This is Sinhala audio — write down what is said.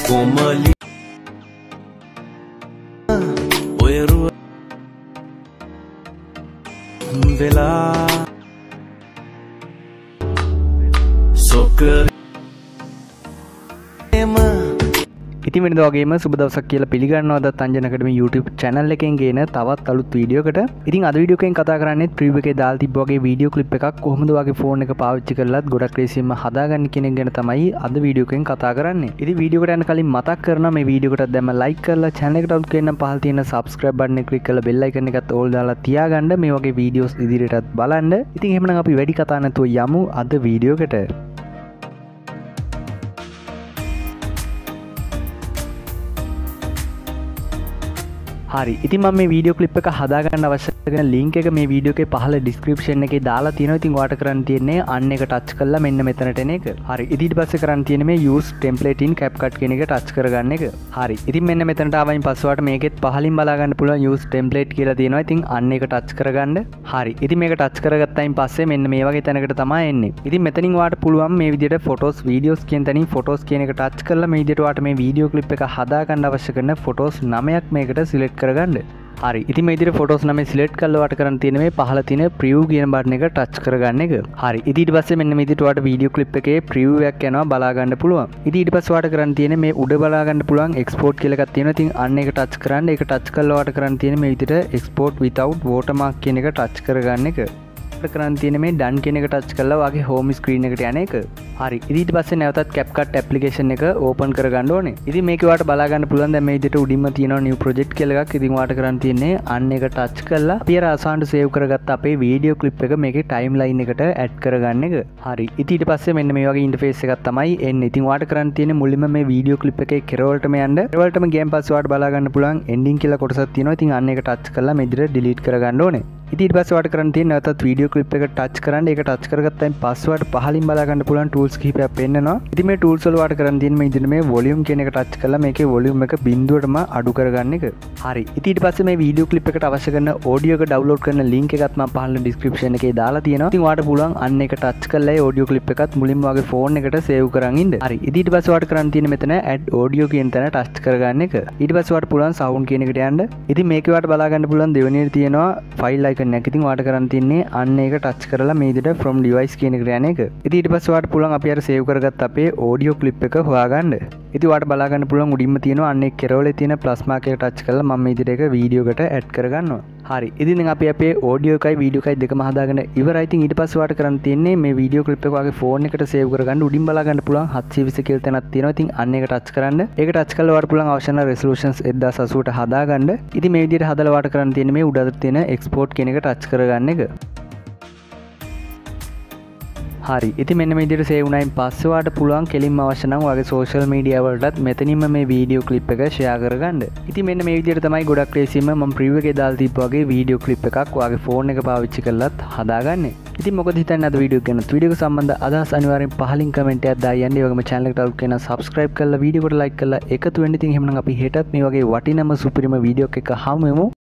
කොමලි ඔයරුව වෙලා සොකර් ඉතින් වෙනද වගේම සුබ දවසක් කියලා පිළිගන්නවා අදත් අංජන අකාඩමි YouTube channel එකෙන් ගේන තවත් අලුත් වීඩියෝ එකකට. ඉතින් අද වීඩියෝ එකෙන් කතා කරන්නේ ප්‍රිව්‍යු එකේ දාලා තිබ්බ වගේ වීඩියෝ ක්ලිප් එකක් කොහොමද වගේ ෆෝන් එක පාවිච්චි කරලත් ගොඩක් ලේසියෙන්ම හදාගන්න කියන එක ගැන තමයි අද වීඩියෝ එකෙන් කතා කරන්නේ. ඉතින් වීඩියෝ එකට යන්න කලින් මතක් කරනවා මේ වීඩියෝ එකට දැම්ම like කරලා channel එකට අලුත් කෙනෙක් නම් පහළ තියෙන subscribe button එක click කරලා bell icon එකත් all දාලා තියාගන්න මේ වගේ වීඩියෝස් ඉදිරියටත් බලන්න. ඉතින් එහෙමනම් අපි වැඩි කතා නැතුව යමු අද වීඩියෝ එකට. හරි ඉතින් මම මේ වීඩියෝ ක්ලිප් එක හදාගන්න අවශ්‍ය කරන ලින්ක් එක මේ වීඩියෝ එකේ පහළ description එකේ දාලා තියෙනවා. ඉතින් ඔයාලට කරන්න තියෙන්නේ අන්න එක ටච් කරලා මෙන්න මෙතනට එන එක. හරි ඉතින් ඊට පස්සේ කරන්න තියෙන්නේ මේ use template in CapCut කියන එක ටච් කරගන්න එක. හරි ඉතින් මෙන්න මෙතනට ආවයින් පස්සේ ඔයාලට මේකෙත් පහලින් බලා ගන්න පුළුවන් use template කියලා තියෙනවා. ඉතින් අන්න එක ටච් කරගන්න. හරි ඉතින් මේක ටච් කරගත්තායින් පස්සේ මෙන්න මේ වගේ තැනකට තමයි එන්නේ. ඉතින් මෙතනින් ඔයාලට පුළුවන් මේ විදිහට photos videos කියන තැනින් photos කියන එක ටච් කරලා මේ විදිහට ඔයාලට මේ වීඩියෝ ක්ලිප් එක හදාගන්න අවශ්‍ය කරන photos 9ක් මේකට select කරගන්න. හරි ඉතින් මේ විදිහට ෆොටෝස් 9 සිලෙක්ට් කරලා වට කරන් තියෙන මේ පහළ තියෙන ප්‍රිව් කියන බටන් එක ටච් කරගන්න එක. හරි ඉතින් ඊට පස්සේ මෙන්න මේ විදිහට ඔයාලට වීඩියෝ ක්ලිප් එකේ ප්‍රිව් එකක් යනවා බලා ගන්න පුළුවන්. ඉතින් ඊට පස්සේ ඔයාලට කරන් තියෙන්නේ මේ උඩ බලා ගන්න පුළුවන් එක්ස්පෝර්ට් කියලා එකක් තියෙනවා. ඉතින් අන්න එක ටච් කරන්න. ඒක ටච් කරලා ඔයාලට කරන් තියෙන්නේ මේ විදිහට export without watermark කියන එක ටච් කරගන්න එක. කරන් තියෙන මේ done කියන එක ටච් කරලා ඔයාගේ home screen එකට යන එක. හරි ඉතින් ඊට පස්සේ නැවතත් CapCut application එක open කරගන්න ඕනේ. ඉතින් මේකේ ඔයාලට බලා ගන්න පුළුවන් දැන් මේ විදිහට උඩින්ම තියෙනවා new project කියලා එකක්. ඉතින් ඔයාලට කරන් තියෙන්නේ අන්න එක ටච් කරලා අපි අර ආසන්නට save කරගත්ත අපේ වීඩියෝ ක්ලිප් එක මේකේ timeline එකට add කරගන්න එක. හරි ඉතින් ඊට පස්සේ මෙන්න මේ වගේ interface එකක් තමයි එන්නේ. ඉතින් ඔයාලට කරන් තියෙන්නේ මුලින්ම මේ වීඩියෝ ක්ලිප් එකේ කෙරවලටම යන්න. කෙරවලටම ගියන් පස්සේ ඔයාලට බලා ගන්න පුළුවන් ending කියලා කොටසක් තියෙනවා. ඉතින් අන්න එක ටච් කරලා මේ විදිහට delete කරගන්න ඕනේ. ඉතින් ඊට පස්සේ ඔයාලට කරන් තියෙන්නේ නැවතත් වීඩියෝ ක්ලිප් එක ටච් කරන්න. ඒක ටච් කරගත්තායින් පස්සේ ඔයාලට පහලින් බලා ගන්න පුළුවන් tools කිහිපයක් පෙන්නනවා. ඉතින් මේ tools වල ඔයාලට කරන් තියෙන්නේ මේ විදිහට මේ volume කියන එක ටච් කරලා මේකේ volume එක බිඳුවටම අඩු කරගන්න එක. හරි ඉතින් ඊට පස්සේ මේ වීඩියෝ ක්ලිප් එකට අවශ්‍ය කරන audio එක download කරන link එකත් මම පහළ description එකේ දාලා තියෙනවා. ඉතින් ඔයාලට පුළුවන් අන්න එක ටච් කරලා ඒ audio clip එකත් මුලින්ම වගේ phone එකට save කරන් ඉන්න. හරි ඉතින් ඊට පස්සේ ඔයාලට කරන් තියෙන්නේ මෙතන add audio කියන තැන ටච් කරගන්න එක. ඊට පස්සේ ඔයාලට පුළුවන් sound කියන එකට යන්න. ඉතින් මේකේ ඔයාලට බලා ගන්න පුළුවන් දෙවෙනියට තියෙනවා file icon එක. ඉතින් ඔයාලට කරන් තියන්නේ අන්න එක ටච් කරලා මේ විදිහට from device කියන එකට යන එක. ඉතින් ඊට පස්සේ ඔයාලට පුළුවන් අපි අර save කරගත්ත අපේ audio clip එක හොයාගන්න. ඉතින් ඔයාලට බලා ගන්න පුළුවන් උඩින්ම තියෙනවා අන්න ඒ කෙරවලේ තියෙන plus mark එක ටච් කරලා මම මේ විදිහට එක වීඩියෝ එකට add කරගන්නවා. හරි ඉතින් දැන් අපි අපේ audio එකයි video එකයි දෙකම හදාගෙන ඉවරයි. ඉතින් ඊට පස්සේ ඔයාලට කරන් තියන්නේ මේ වීඩියෝ clip එක ඔයාගේ phone එකට save කරගන්න උඩින් බලා ගන්න පුළුවන් 720 කියලා තැනක් තියෙනවා. ඉතින් අන්න එක ටච් කරන්න. ඒක ටච් කරලා ඔයාලට පුළුවන් අවශ්‍ය කරන resolutions 1080ට හදාගන්න. ඉතින් මේ විදිහට හදලා ඔයාලට කරන් තියන්නේ මේ උඩට තියෙන export කියන එක ටච් කරගන්න එක. හරි ඉතින් මෙන්න මේ විදිහට save වුණායින් පස්සේ ඔයාලට පුළුවන් කෙලින්ම අවශ්‍ය නම් ඔයාගේ social media වලටත් මෙතනින්ම මේ වීඩියෝ ක්ලිප් එක share කරගන්න. ඉතින් මෙන්න මේ විදිහට තමයි ගොඩක් ලේසියෙන්ම මම preview එකේ දාලා තිබ්බ වගේ වීඩියෝ ක්ලිප් එකක් ඔයාගේ phone එක පාවිච්චි කරලත් හදාගන්නේ. ඉතින් මොකද හිතන්නේ අද වීඩියෝ එක ගැන? වීඩියෝ එක සම්බන්ධ අදහස් අනිවාර්යෙන් පහලින් කමෙන්ට් එකක් දාන්න. ඒ වගේම channel එකට අලුත් කෙනා subscribe කරලා වීඩියෝ එකට like කරලා එකතු වෙන්න. ඉතින් එහෙමනම් අපි හෙටත් මේ වගේ වටිනම සුපිරිම වීඩියෝ එකක් හමු වෙමු.